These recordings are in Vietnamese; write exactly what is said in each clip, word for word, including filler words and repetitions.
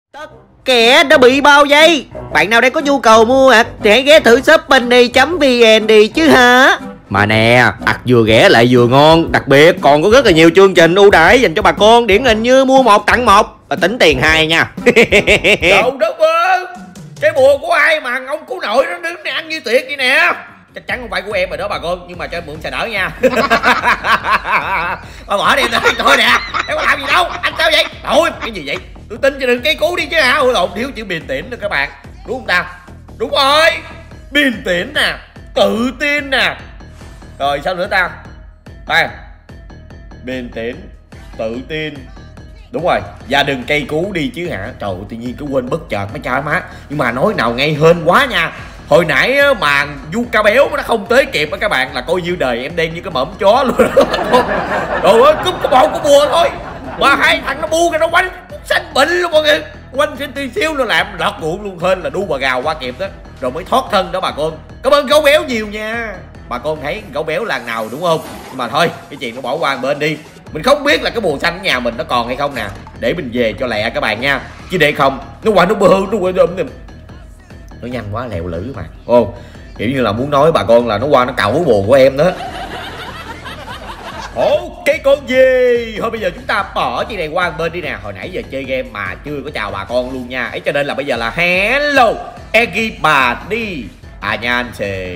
Tất kẻ đã bị bao vây. Bạn nào đang có nhu cầu mua ạc thì hãy ghé thử shop money chấm vn đi chứ hả. Mà nè, ạc vừa rẻ lại vừa ngon. Đặc biệt còn có rất là nhiều chương trình ưu đãi dành cho bà con, điển hình như mua một tặng một và tính tiền hai nha. Trời đất ơi, cái bùa của ai mà ông cứu nội nó đứng này ăn như tuyệt vậy nè. Chắc chắn không phải của em rồi đó bà con, nhưng mà cho em mượn xài đỡ nha. Bà bỏ đi thôi nè, em có làm gì đâu, anh sao vậy? Thôi, cái gì vậy? Tôi tin cho đừng cây cú đi chứ hả? Ôi lộn, thiếu chữ bình tĩnh nữa các bạn. Đúng không ta? Đúng rồi, bình tĩnh nè, tự tin nè. Rồi sao nữa ta? Đây, bình tĩnh, tự tin. Đúng rồi, và đừng cây cú đi chứ hả? Trời ơi, tự nhiên cứ quên bất chợt mấy cha má. Nhưng mà nói nào ngay hên quá nha. Hồi nãy mà Du Ca Béo nó không tới kịp á các bạn, là coi như đời em đen như cái mẫm chó luôn. Trời ơi, cúp cái bộ của bùa thôi mà hai thằng nó bu cái nó quanh xanh bệnh luôn mọi người. Quanh xin tí xíu nó làm lọt ruộng luôn, hên là đu bà gào qua kịp đó, rồi mới thoát thân đó bà con. Cảm ơn Gấu Béo nhiều nha. Bà con thấy Gấu Béo làng nào đúng không? Nhưng mà thôi, cái chuyện nó bỏ qua một bên đi. Mình không biết là cái bùa xanh ở nhà mình nó còn hay không nè, để mình về cho lẹ các bạn nha. Chứ để không nó qua nó bơ nó qua nó nhanh quá lèo lử mà. Ô, kiểu như là muốn nói bà con là nó qua nó cào cái bùa của em đó. Ok con gì, thôi bây giờ chúng ta bỏ chị này qua một bên đi nè. Hồi nãy giờ chơi game mà chưa có chào bà con luôn nha. Ấy cho nên là bây giờ là hello everybody, 안녕하세요,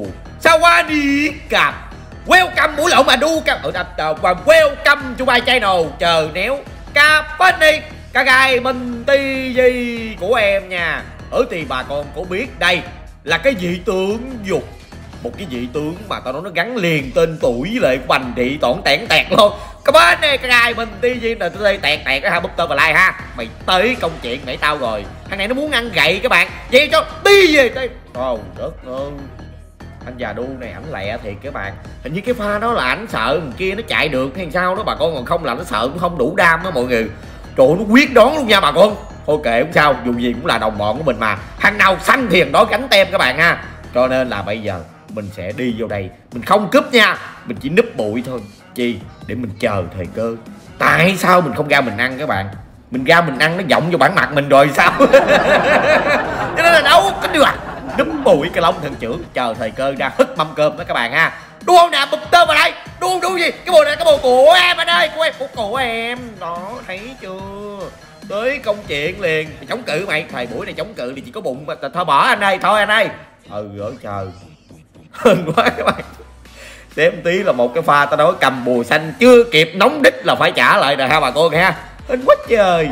사와디캅, welcome mũi lộn mà đu cam ở và welcome to my channel. Chờ néo cà phê đi cả gai mình ti gì của em nha. Ở thì bà con có biết đây là cái dị tướng dục, một cái dị tướng mà tao nói nó gắn liền tên tuổi với lại bành thị tỏn tẻn tẹt luôn. Cái bên này cái gai mình ti gì là tôi đây tẹt tẹt ha, búp tơ và like ha. Mày tới công chuyện nãy tao rồi, thằng này nó muốn ăn gậy các bạn, vậy cho đi về đây. Trời đất ơi, anh già đu này ảnh lẹ thiệt các bạn. Hình như cái pha đó là ảnh sợ thằng kia nó chạy được hay sao đó bà con, còn không là nó sợ cũng không đủ đam đó mọi người. Trời ơi, nó quyết đoán luôn nha bà con. Thôi kệ không sao, dù gì cũng là đồng bọn của mình mà, thằng nào xanh thì thằng đó gánh tem các bạn ha. Cho nên là bây giờ mình sẽ đi vô đây, mình không cúp nha, mình chỉ núp bụi thôi. Chi? Để mình chờ thời cơ. Tại sao mình không ra mình ăn các bạn? Mình ra mình ăn nó vọng vô bản mặt mình rồi sao? Cho nên là đâu có được. Núp bụi cái lông thần trưởng, chờ thời cơ ra hất mâm cơm đó các bạn ha. Đúng không nè, bụp tôm vào đây. Đúng không, đúng gì? Cái bùa này cái bùa của em anh ơi, của em, của, của em. Đó, thấy chưa? Tới công chuyện liền. Mày chống cự mày, thời buổi này chống cự thì chỉ có bụng mà. Thôi bỏ anh ơi, thôi anh ơi. Ừ gỡ trời. Hên quá các bạn. Xem tí là một cái pha tao nói cầm bùa xanh chưa kịp nóng đít là phải trả lại rồi ha bà con ha. Hên quá trời.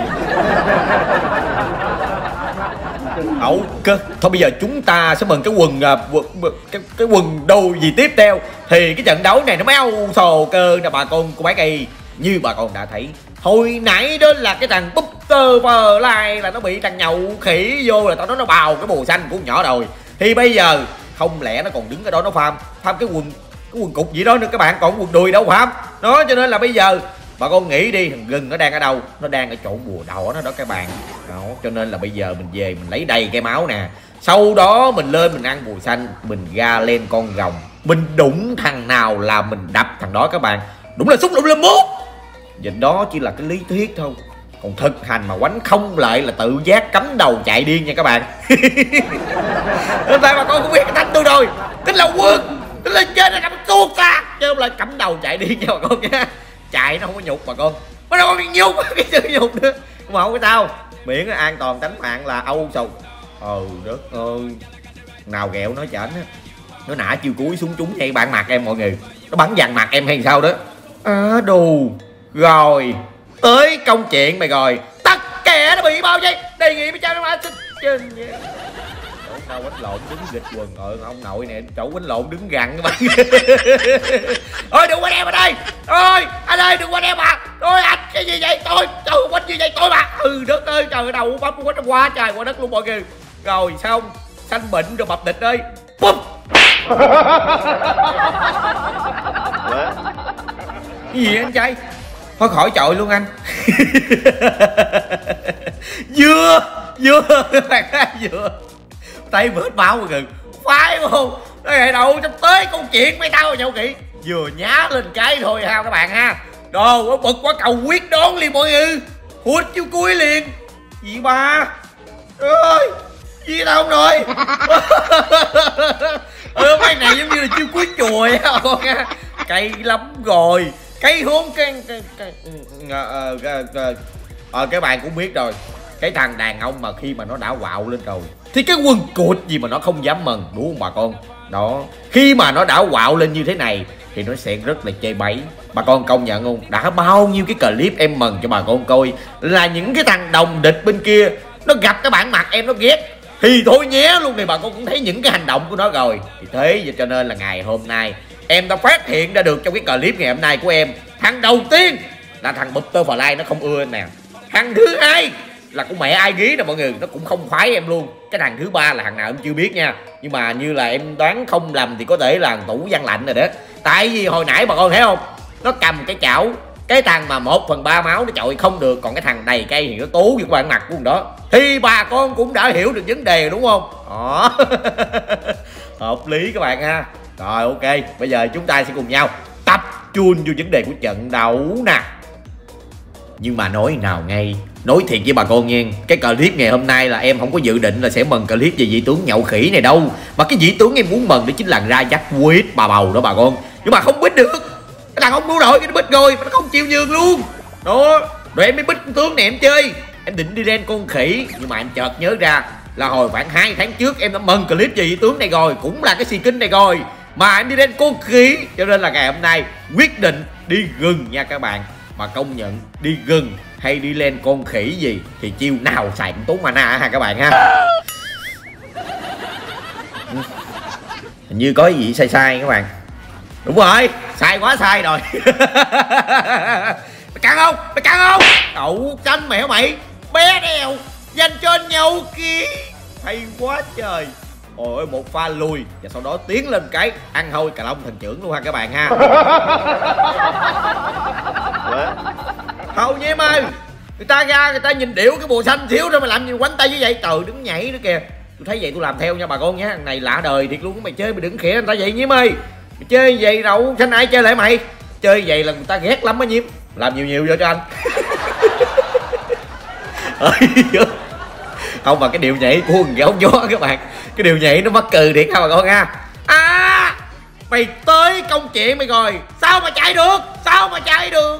Ok, thôi bây giờ chúng ta sẽ mừng cái quần, quần cái, cái quần đôi gì tiếp theo. Thì cái trận đấu này nó méo sồ cơ nè bà con của bác y. Như bà con đã thấy hồi nãy đó là cái thằng Buster Fly là nó bị thằng nhậu khỉ vô là tao nói nó bào cái bùa xanh của nhỏ rồi. Thì bây giờ không lẽ nó còn đứng ở đó nó farm farm cái quần cái quần cục gì đó nữa các bạn, còn quần đùi đâu farm đó. Cho nên là bây giờ bà con nghĩ đi, thằng gừng nó đang ở đâu? Nó đang ở chỗ bùa đỏ đó đó các bạn đó. Cho nên là bây giờ mình về mình lấy đầy cái máu nè, sau đó mình lên mình ăn bùa xanh, mình ra lên con rồng, mình đụng thằng nào là mình đập thằng đó các bạn. Đúng là xúc lụm lên mốt. Vậy đó chỉ là cái lý thuyết thôi, còn thực hành mà quánh không lại là tự giác cắm đầu chạy điên nha các bạn. Nên tại bà con cũng biết cái thánh tôi rồi, tính là quân tính lên trên là cầm tuột ra chứ không là cắm đầu chạy điên nha bà con nha. Chạy nó không có nhục bà con, nó đâu có nhục cái chữ nhục nữa. Mà không có tao miễn an toàn tính mạng là âu sầu. Ừ đất ơi, nào ghẹo nói chảnh á, nó nã chiêu cuối xuống trúng ngay bạn mặt em mọi người, nó bắn dằn mặt em hay sao đó. À đù rồi tới công chuyện mày rồi. Tất kẻ nó bị bao vây, đề nghị với cha nó mà xin trên đâu quánh lộn đứng dịch quần rồi ông nội nè, chỗ quánh lộn đứng gằn các bạn. Ôi đừng quánh em ở đây, ôi anh ơi đừng quánh em mà. Ôi anh cái gì vậy, tôi trời quánh gì vậy tôi mà. Ừ đất ơi trời, đầu bấm quánh qua trời qua đất luôn mọi người. Rồi xong xanh bệnh rồi mập địch ơi. Bum. Cái gì anh trai, thôi khỏi chọi luôn anh. Vừa vừa các bạn ơi, vừa tay vết máu mọi người, phải không? Đây đâu trong tới công chuyện mấy tao rồi nhau kỹ, vừa nhá lên cái thôi ha các bạn ha. Đồ nó bực quá cầu quyết đón liền mọi người, hút chiêu cuối liền. Gì ba? Trời ơi, gì tao không rồi? Ừ, mấy này giống như là chiêu cuối chùa á con nha. Cay lắm rồi. Cái hôn cái, cái, cái, ờ, cái, cái, ờ, các bạn cũng biết rồi. Cái thằng đàn ông mà khi mà nó đã quạo lên rồi thì cái quần cụt gì mà nó không dám mần, đúng không bà con? Đó, khi mà nó đã quạo lên như thế này thì nó sẽ rất là chê bấy. Bà con công nhận không? Đã bao nhiêu cái clip em mần cho bà con coi là những cái thằng đồng địch bên kia nó gặp cái bản mặt em nó ghét thì thôi nhé luôn, thì bà con cũng thấy những cái hành động của nó rồi. Thì thế vậy cho nên là ngày hôm nay em đã phát hiện ra được trong cái clip ngày hôm nay của em, thằng đầu tiên là thằng Butterfly nó không ưa em nè. Thằng thứ hai là của mẹ ai ghí nè mọi người, nó cũng không khoái em luôn. Cái thằng thứ ba là thằng nào em chưa biết nha, nhưng mà như là em đoán không lầm thì có thể là Tủ Văn Lạnh rồi đó. Tại vì hồi nãy bà con thấy không, nó cầm cái chảo, cái thằng mà một phần ba máu nó chọi không được, còn cái thằng đầy cây thì nó tố vô cái bản mặt của con đó. Thì bà con cũng đã hiểu được vấn đề đúng không? Đó. Hợp lý các bạn ha. Rồi ok, bây giờ chúng ta sẽ cùng nhau tập trung vô vấn đề của trận đấu nè. Nhưng mà nói nào ngay, nói thiệt với bà con nha, cái clip ngày hôm nay là em không có dự định là sẽ mần clip về vị tướng nhậu khỉ này đâu. Mà cái vị tướng em muốn mần đó chính là ra dắt quýt bà bầu đó bà con. Nhưng mà không bích được, cái thằng không đủ đội cái nó bích rồi, nó không chịu nhường luôn. Đó, rồi em mới bích con tướng này em chơi. Em định đi ren con khỉ, nhưng mà em chợt nhớ ra là hồi khoảng hai tháng trước em đã mần clip về vị tướng này rồi, cũng là cái skin này rồi, mà em đi ren con khỉ. Cho nên là ngày hôm nay quyết định đi gừng nha các bạn. Mà công nhận đi gừng hay đi lên con khỉ gì thì chiêu nào xài cũng tốn mana ha các bạn ha. Hình như có gì sai sai các bạn. Đúng rồi, sai quá sai rồi. Mày căng không? Mày căng không? Đậu xanh mẹ mày, bé đèo dành cho nhau kia. Hay quá trời. Ôi một pha lùi và sau đó tiến lên cái ăn hôi cà long thần trưởng luôn ha các bạn ha. Hầu nhiễm ơi, người ta ra người ta nhìn điệu cái bùa xanh thiếu rồi mà làm gì quánh tay như vậy. Trời, đứng nhảy nữa kìa. Tôi thấy vậy tôi làm theo nha bà con nhé. Thằng này lạ đời thiệt luôn. Mày chơi mày đừng khỉa người ta vậy nhiễm ơi. Mày chơi vậy đâu xanh ai chơi lại mày. Chơi vậy là người ta ghét lắm á nhiễm. Làm nhiều nhiều vô cho anh. Không, mà cái điệu nhảy của con gấu gió các bạn, cái điều nhảy nó mắc cười thiệt ha bà con ha. À, mày tới công chuyện mày rồi, sao mà chạy được, sao mà chạy được.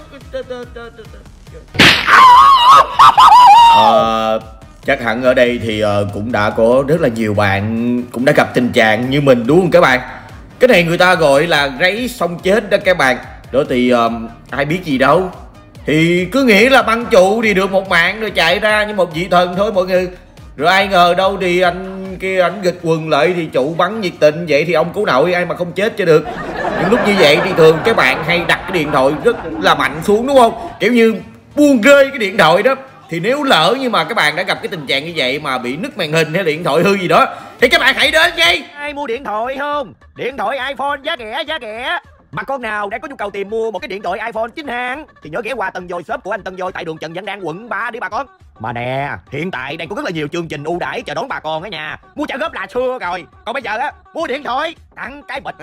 À, chắc hẳn ở đây thì uh, cũng đã có rất là nhiều bạn cũng đã gặp tình trạng như mình đúng không các bạn. Cái này người ta gọi là ráy xong chết đó các bạn. Đó thì uh, ai biết gì đâu, thì cứ nghĩ là băng trụ thì được một mạng rồi chạy ra như một vị thần thôi mọi người. Rồi ai ngờ đâu thì anh kia ảnh gịch quần lại thì trụ bắn nhiệt tình vậy thì ông cứu nội ai mà không chết cho được. Những lúc như vậy thì thường các bạn hay đặt cái điện thoại rất là mạnh xuống đúng không, kiểu như buông rơi cái điện thoại đó. Thì nếu lỡ nhưng mà các bạn đã gặp cái tình trạng như vậy mà bị nứt màn hình hay điện thoại hư gì đó thì các bạn hãy đến ngay. Ai mua điện thoại không? Điện thoại iPhone giá rẻ giá rẻ. Mà con nào đang có nhu cầu tìm mua một cái điện thoại iPhone chính hãng thì nhớ ghé qua Tân Dồi shop của anh Tân Dồi tại đường Trần Văn Đang quận ba đi bà con. Mà nè, hiện tại đang có rất là nhiều chương trình ưu đãi chờ đón bà con ở nhà. Mua trả góp là xưa rồi, còn bây giờ á mua điện thoại tặng cái bịch.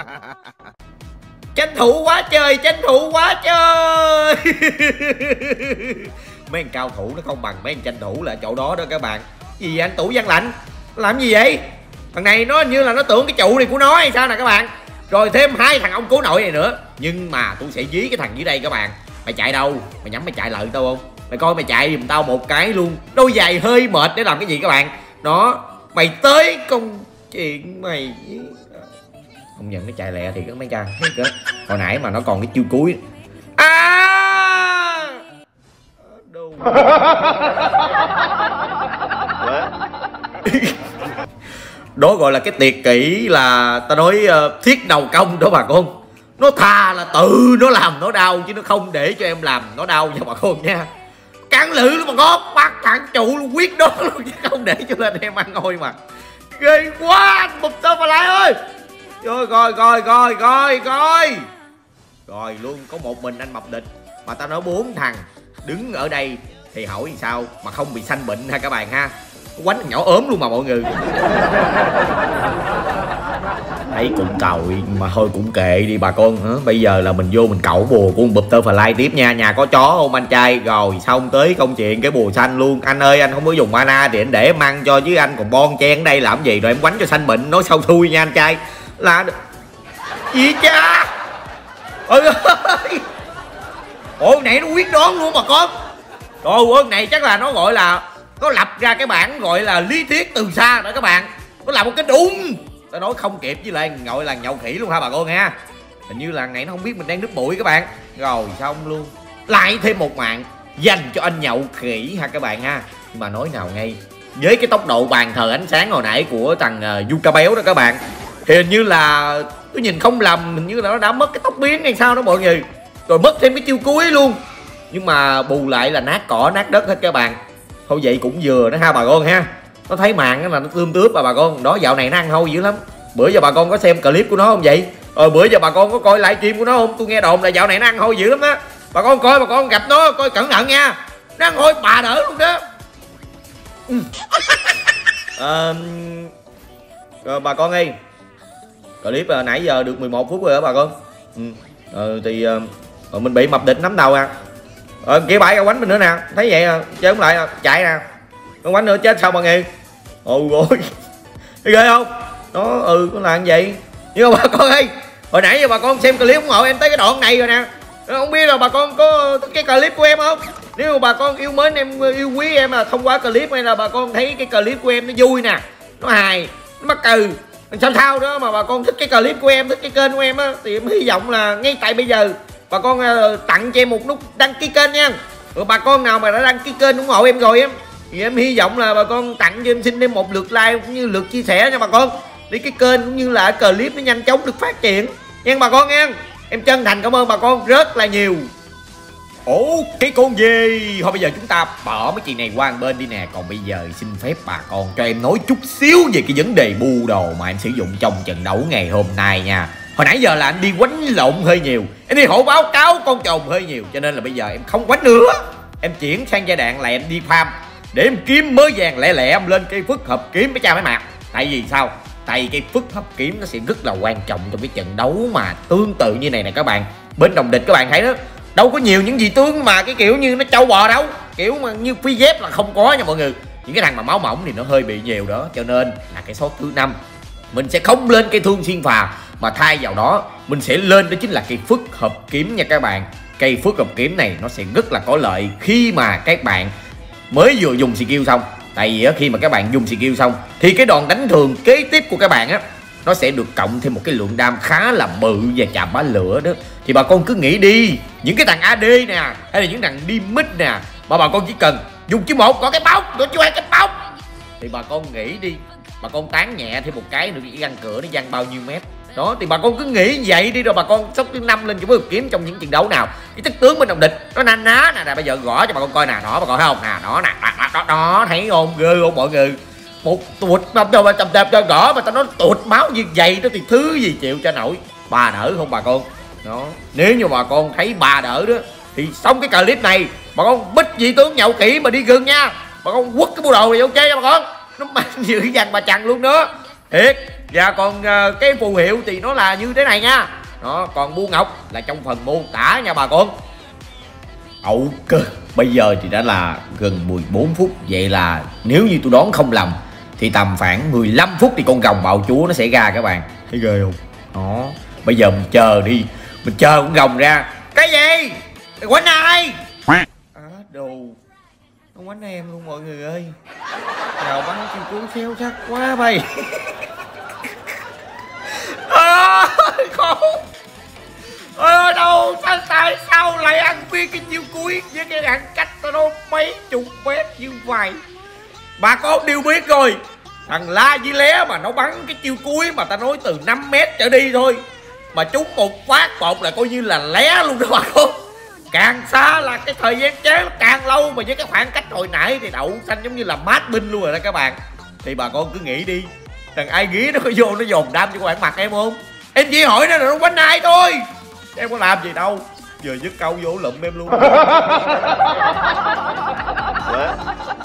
Tranh thủ quá trời, tranh thủ quá trời. Mấy anh cao thủ nó không bằng mấy anh tranh thủ là chỗ đó đó các bạn. Gì vậy anh Tủ Văn Lạnh? Làm gì vậy? Thằng này nó như là nó tưởng cái trụ này của nó hay sao nè các bạn. Rồi thêm hai thằng ông cố nội này nữa. Nhưng mà tôi sẽ dí cái thằng dưới đây các bạn. Mày chạy đâu? Mày nhắm mày chạy lợi tao không? Mày coi mày chạy giùm tao một cái luôn. Đôi giày hơi mệt để làm cái gì các bạn. Đó, mày tới công chuyện mày. Không nhận nó chạy lẹ thì các mấy cha. Hồi nãy mà nó còn cái chiêu cuối. À! Đâu? Đó gọi là cái tiệt kỹ là ta nói uh, thiết đầu công đó bà con. Nó thà là tự nó làm nó đau chứ nó không để cho em làm nó đau nha bà con nha. Cắn lử luôn mà con, bắt thằng trụ luôn, quyết đó luôn chứ không để cho lên em ăn ngồi mà. Ghê quá anh Bụp Tơ Mà Lại ơi. Rồi rồi rồi rồi rồi rồi. Rồi luôn có một mình anh Mập Địch mà tao nói bốn thằng đứng ở đây thì hỏi sao mà không bị sanh bệnh ha các bạn ha. Quánh nhỏ ốm luôn mà mọi người. Thấy cũng còi mà thôi cũng kệ đi bà con hả? Bây giờ là mình vô mình cẩu bùa của bụp tơ fly tiếp nha. Nhà có chó không anh trai? Rồi xong tới công chuyện cái bùa xanh luôn. Anh ơi anh không có dùng mana thì anh để em ăn cho, chứ anh còn bon chen ở đây làm gì, rồi em quánh cho xanh bệnh nói sau thui nha anh trai. Là gì cha? Ôi ơi, ôi này nó quyết đoán luôn bà con. Trời ơi, này chắc là nó gọi là nó lập ra cái bản gọi là lý thuyết từ xa đó các bạn. Nó làm một cái đùng, tao nói không kịp, với lại gọi là nhậu khỉ luôn ha bà con nha. Hình như là này nó không biết mình đang núp bụi các bạn. Rồi xong luôn, lại thêm một mạng dành cho anh nhậu khỉ ha các bạn ha. Nhưng mà nói nào ngay, với cái tốc độ bàn thờ ánh sáng hồi nãy của thằng uh, Yuka béo đó các bạn, thì hình như là tôi nhìn không lầm, hình như là nó đã mất cái tóc biến hay sao đó mọi người. Rồi mất thêm cái chiêu cuối luôn. Nhưng mà bù lại là nát cỏ nát đất hết các bạn. Thôi vậy cũng vừa đó ha bà con ha. Nó thấy màn là nó tươm tướp mà bà con. Đó dạo này nó ăn hôi dữ lắm. Bữa giờ bà con có xem clip của nó không vậy? Rồi bữa giờ bà con có coi livestream của nó không? Tôi nghe đồn là dạo này nó ăn hôi dữ lắm á. Bà con coi, bà con gặp nó coi cẩn thận nha. Nó ăn hôi bà đỡ luôn đó. Ừ. à, rồi bà con ơi, clip à, nãy giờ được mười một phút rồi đó bà con. Ừ. Ờ, thì à, mình bị mập địch nắm đầu à. Ờ, kia bãi quánh mình nữa nè, thấy vậy à, chơi không lại à, chạy nè, con quánh nữa chết sao bà nghe. Ôi ôi, ghê không? Nó ừ nó làm vậy. Nhưng mà bà con ơi, hồi nãy giờ bà con xem clip ủng hộ em tới cái đoạn này rồi nè. Không biết là bà con có thích cái clip của em không? Nếu mà bà con yêu mến em, yêu quý em là thông qua clip, hay là bà con thấy cái clip của em nó vui nè, nó hài, nó mắc cừ, sao thao đó mà bà con thích cái clip của em, thích cái kênh của em á, thì em hy vọng là ngay tại bây giờ bà con uh, tặng cho em một nút đăng ký kênh nha. Rồi bà con nào mà đã đăng ký kênh ủng hộ em rồi em, thì em hy vọng là bà con tặng cho em, xin thêm một lượt like cũng như lượt chia sẻ nha bà con, để cái kênh cũng như là clip nó nhanh chóng được phát triển nha bà con nha. Em chân thành cảm ơn bà con rất là nhiều. Ủa cái con gì? Thôi bây giờ chúng ta bỏ mấy chuyện này qua một bên đi nè. Còn bây giờ xin phép bà con cho em nói chút xíu về cái vấn đề bu đồ mà em sử dụng trong trận đấu ngày hôm nay nha. Hồi nãy giờ là anh đi quánh lộn hơi nhiều, em đi hộ báo cáo con trồn hơi nhiều, cho nên là bây giờ em không quánh nữa. Em chuyển sang giai đoạn là em đi farm để em kiếm mới vàng lẹ lẹ, em lên cây phức hợp kiếm với cha mấy mặt. Tại vì sao? Tại vì cây phức hợp kiếm nó sẽ rất là quan trọng trong cái trận đấu mà tương tự như này nè các bạn. Bên đồng địch các bạn thấy đó, đâu có nhiều những gì tướng mà cái kiểu như nó trâu bò đâu, kiểu mà như phi dép là không có nha mọi người. Những cái thằng mà máu mỏng thì nó hơi bị nhiều đó, cho nên là cái số thứ năm mình sẽ không lên cây thương xuyên phà, mà thay vào đó mình sẽ lên đó chính là cây phức hợp kiếm nha các bạn. Cây phức hợp kiếm này nó sẽ rất là có lợi khi mà các bạn mới vừa dùng skill xong. Tại vì khi mà các bạn dùng skill xong thì cái đòn đánh thường kế tiếp của các bạn á, nó sẽ được cộng thêm một cái lượng đam khá là bự và chạm bá lửa đó. Thì bà con cứ nghĩ đi, những cái thằng a đê nè, hay là những thằng đi mid nè, mà bà con chỉ cần dùng chiêu một có cái bóc, có chiêu hai cái bóc, thì bà con nghĩ đi, bà con tán nhẹ thêm một cái nữa, cái găng cửa nó văng bao nhiêu mét đó. Thì bà con cứ nghĩ vậy đi, rồi bà con sốc thứ năm lên cho với kiếm trong những trận đấu nào cái chất tướng bên đồng địch nó na ná nè. Bây giờ gõ cho bà con coi nè, đó bà con thấy không nè, đó nè, đó, đó, đó thấy không, ghê không mọi người. Một tuột cho chầm chạp cho gõ mà tao nói tuột máu như vậy đó thì thứ gì chịu cho nổi. Bà đỡ không bà con đó. Nếu như bà con thấy bà đỡ đó thì xong cái clip này, bà con bích vị tướng nhậu kỹ mà đi gần nha, bà con quất cái bộ đồ này ok nha bà con. Nó mang dữ dằn bà chằn luôn đó thiệt. Và còn uh, cái phù hiệu thì nó là như thế này nha đó. Còn bu ngọc là trong phần mô tả nha bà con. Ok, bây giờ thì đã là gần mười bốn phút. Vậy là nếu như tôi đoán không lầm thì tầm khoảng mười lăm phút thì con rồng bạo chúa nó sẽ ra các bạn. Thấy ghê không? Đó, bây giờ mình chờ đi, mình chờ con rồng ra. Cái gì? Quánh ai? À đồ, nó quánh em luôn mọi người ơi. Nào bắn chiêu cứu xéo sắc quá bay. Ôi không. Ôi đâu, tại, tại sao lại ăn viên cái chiêu cuối với cái khoảng cách nó mấy chục mét như vậy? Bà con đều biết rồi, thằng La Di Lé mà nó bắn cái chiêu cuối mà ta nói từ năm mét trở đi thôi, mà trúng một phát một là coi như là lé luôn đó bà con. Càng xa là cái thời gian chế nó càng lâu, mà với cái khoảng cách hồi nãy thì đậu xanh giống như là mát binh luôn rồi đó các bạn. Thì bà con cứ nghĩ đi, thằng ai nghĩ nó có vô nó dồn đam cho các bạn mặt em không? Em chỉ hỏi nó là nó quánh ai thôi, em có làm gì đâu. Giờ dứt câu vô lụm em luôn.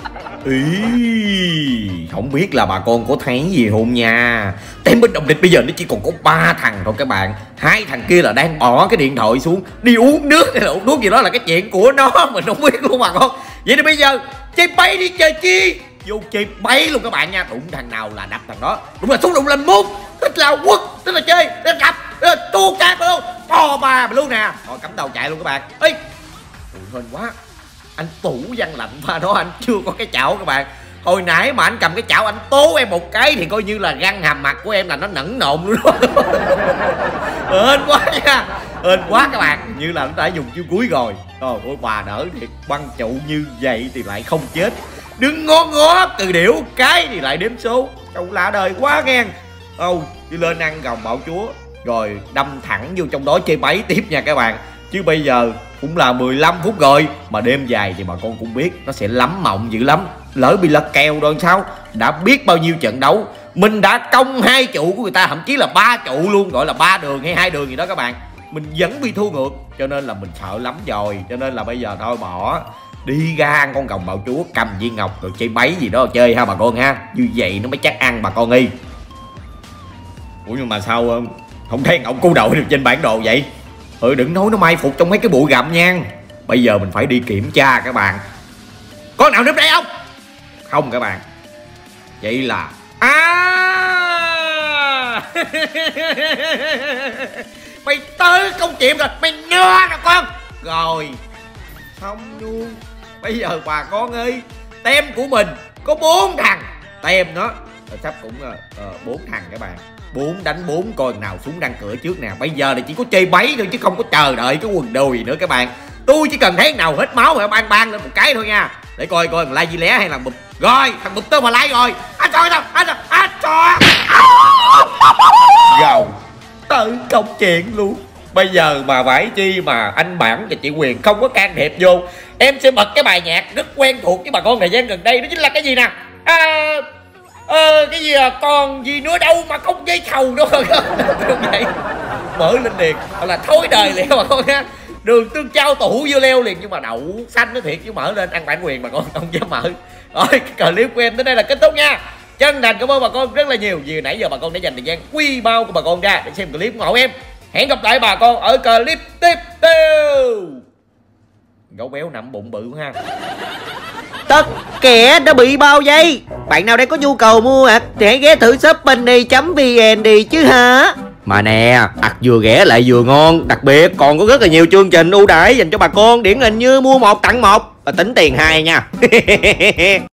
Ý, không biết là bà con có thấy gì không nha. Tem bên đồng địch bây giờ nó chỉ còn có ba thằng thôi các bạn. Hai thằng kia là đang bỏ cái điện thoại xuống đi uống nước hay là uống nước gì đó là cái chuyện của nó, mình không biết luôn bà con. Vậy thì bây giờ chơi bay đi chơi chi, vô chơi bay luôn các bạn nha. Đụng thằng nào là đập thằng đó. Đúng là xuống đụng lên mút, tức là quất, tức là chơi, tức là gặp, tua cát luôn, to bà luôn nè. Thôi cắm đầu chạy luôn các bạn. Ê, hên quá, anh Tủ Văn Lạnh pha đó anh chưa có cái chảo các bạn. Hồi nãy mà anh cầm cái chảo anh tố em một cái thì coi như là răng hàm mặt của em là nó nẫn nộn luôn đó. Hên quá nha, hên quá các bạn, như là nó đã dùng chiêu cuối rồi. Trời ơi bà đỡ thiệt, băng trụ như vậy thì lại không chết, đứng ngó ngó từ điểu cái thì lại đếm số. Trời lạ đời quá ngang. Ô đi lên ăn gồng bảo chúa rồi đâm thẳng vô trong đó chơi bẫy tiếp nha các bạn. Chứ bây giờ cũng là mười lăm phút rồi, mà đêm dài thì bà con cũng biết nó sẽ lắm mộng dữ lắm. Lỡ bị lật kèo rồi sao, đã biết bao nhiêu trận đấu mình đã công hai trụ của người ta, thậm chí là ba trụ luôn, gọi là ba đường hay hai đường gì đó các bạn, mình vẫn bị thua ngược, cho nên là mình sợ lắm rồi. Cho nên là bây giờ thôi bỏ, đi ra ăn con rồng bạo chúa, cầm viên ngọc rồi chơi bẫy gì đó chơi ha bà con ha, như vậy nó mới chắc ăn bà con y. Ủa nhưng mà sao không thấy ông cu đội được trên bản đồ vậy? Ừ đừng nói nó mai phục trong mấy cái bụi gặm nha. Bây giờ mình phải đi kiểm tra các bạn. Có nào núp đây không? Không các bạn. Vậy là à mày tới công chuyện rồi, mày nơ nè con. Rồi xong luôn. Bây giờ bà con ơi, tem của mình có bốn thằng. Tem nó sắp cũng bốn uh, thằng các bạn. Bốn đánh bốn coi nào xuống đăng cửa trước nè. Bây giờ là chỉ có chơi bẫy thôi chứ không có chờ đợi cái quần đùi nữa các bạn. Tôi chỉ cần thấy nào hết máu mà ban ban lên một cái thôi nha, để coi coi like gì lé hay là bụp. Rồi thằng bụp tơ mà like rồi. Anh coi đâu anh anh cho gầu tới công chuyện luôn. Bây giờ mà phải chi mà anh Bản và chị Quyền không có can thiệp vô, em sẽ bật cái bài nhạc rất quen thuộc với bà con thời gian gần đây. Đó chính là cái gì nè, à, ờ cái gì à, còn gì nữa đâu mà không dây thầu đâu. Vậy mở lên liền là thối đời liền bà con nha. Đường tương trao tủ vô leo liền, nhưng mà đậu xanh nó thiệt chứ mở lên ăn bản quyền bà con không dám mở. Rồi cái clip của em tới đây là kết thúc nha. Chân thành cảm ơn bà con rất là nhiều vì nãy giờ bà con đã dành thời gian quý báu của bà con ra để xem clip ủng hộ em. Hẹn gặp lại bà con ở clip tiếp theo. Gấu béo nằm bụng bự ha. Tất kẻ đã bị bao vây. Bạn nào đây có nhu cầu mua ạc thì hãy ghé thử shopbenny chấm vn đi chứ hả. Mà nè, ạc vừa rẻ lại vừa ngon. Đặc biệt còn có rất là nhiều chương trình ưu đãi dành cho bà con, điển hình như mua một tặng một và tính tiền hai nha.